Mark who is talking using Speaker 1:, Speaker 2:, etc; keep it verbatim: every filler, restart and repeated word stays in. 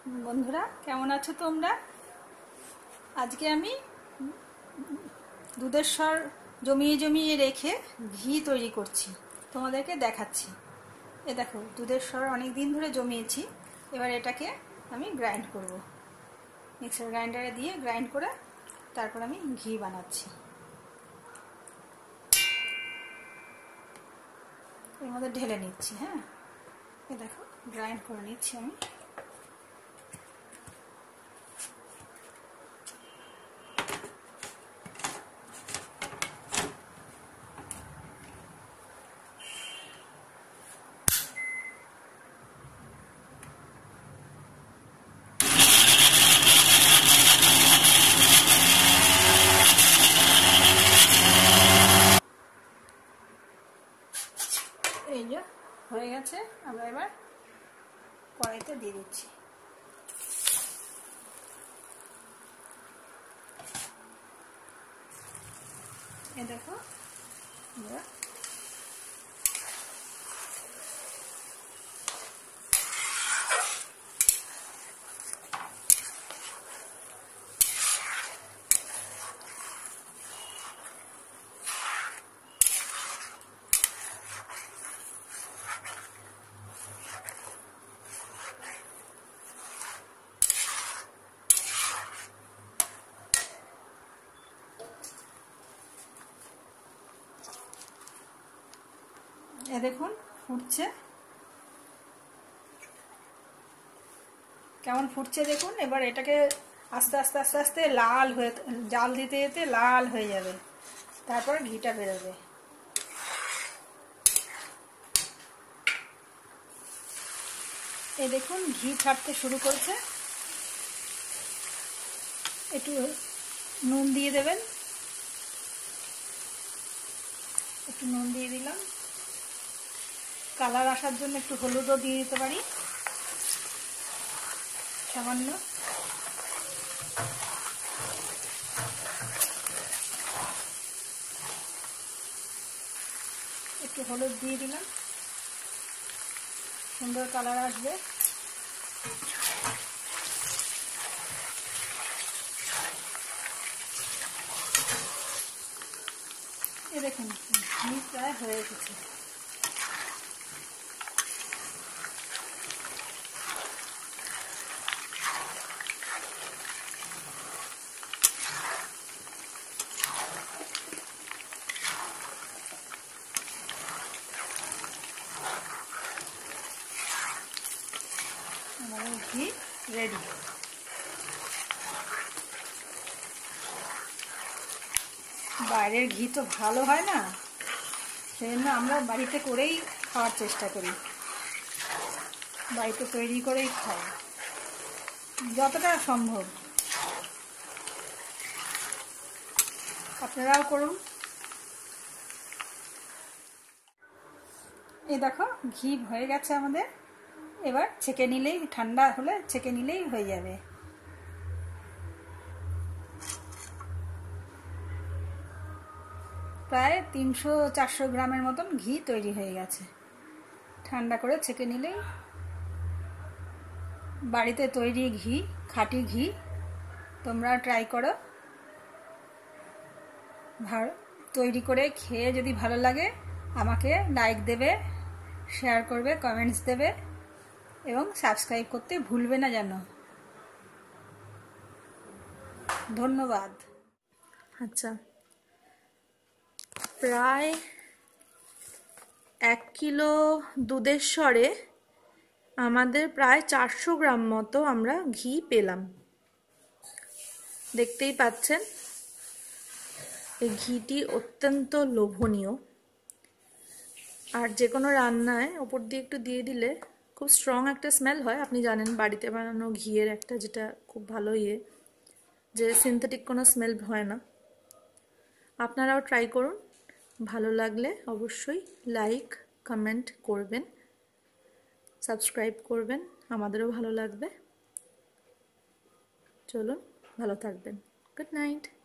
Speaker 1: বন্ধুরা কেমন আছো তোমরা? আজকে আমি দুধের স্বর জমিয়ে জমিয়ে রেখে ঘি তৈরি করছি, তোমাদেরকে দেখাচ্ছি। এ দেখো, দুধের স্বর অনেক দিন ধরে জমিয়েছি। এবার এটাকে আমি গ্রাইন্ড করব, মিক্সার গ্রাইন্ডারে দিয়ে গ্রাইন্ড করে তারপর আমি ঘি বানাচ্ছি। এর মধ্যে ঢেলে নিচ্ছি। হ্যাঁ, এ দেখো, গ্রাইন্ড করে নিচ্ছি আমি। এই যে হয়ে গেছে, আমরা এবার কড়াইতে দিয়ে দিচ্ছি। এই দেখো, আমরা এ দেখুন ফুটছে, কেমন ফুটছে দেখুন। এবার এটাকে আস্তে আস্তে আস্তে আস্তে লাল হয়ে, জাল দিতে দিতে লাল হয়ে যাবে, তারপর ঘিটা বেরোবে। এই দেখুন ঘি ছাড়তে শুরু করছে। একটু নুন দিয়ে দেবেন, একটু নুন দিয়ে দিলাম। কালার আসার জন্য একটু হলুদও দিয়ে দিতে পারি সামান্য। একটু হলুদ দিয়ে দিলাম, সুন্দর কালার আসবে। এ দেখুন ঘি প্রায় হয়ে গেছে। আমাদের ঘি রেডি। বাইরের ঘি তো ভালো হয় না, সেজন্য আমরা বাড়িতে করেই খাওয়ার চেষ্টা করি, বাড়িতে তৈরি করেই খাই যতটা সম্ভব। আপনারাও করুন। এই দেখো ঘি হয়ে গেছে আমাদের। এবার ছেঁকে নিলেই, ঠান্ডা হলে ছেঁকে নিলেই হয়ে যাবে। প্রায় তিনশো চারশো গ্রামের মতন ঘি তৈরি হয়ে গেছে। ঠান্ডা করে ছেঁকে নিলেই বাড়িতে তৈরি ঘি, খাঁটি ঘি। তোমরা ট্রাই করো, তৈরি করে খেয়ে যদি ভালো লাগে আমাকে লাইক দেবে, শেয়ার করবে, কমেন্টস দেবে এবং সাবস্ক্রাইব করতে ভুলবে না যেন। ধন্যবাদ। আচ্ছা, প্রায় এক কিলো দুধের স্বরে আমাদের প্রায় চারশো গ্রাম মতো আমরা ঘি পেলাম। দেখতেই পাচ্ছেন এই ঘিটি অত্যন্ত লোভনীয়। আর যে কোনো রান্নায় ওপর দিয়ে একটু দিয়ে দিলে খুব স্ট্রং একটা স্মেল হয়। আপনি জানেন বাড়িতে বানানো ঘিয়ের একটা যেটা খুব ভালো ইয়ে, যে সিনথেটিক কোনো স্মেল হয় না। আপনারাও ট্রাই করুন। ভালো লাগলে অবশ্যই লাইক কমেন্ট করবেন, সাবস্ক্রাইব করবেন, আমাদেরও ভালো লাগবে। চলুন, ভালো থাকবেন। Good night.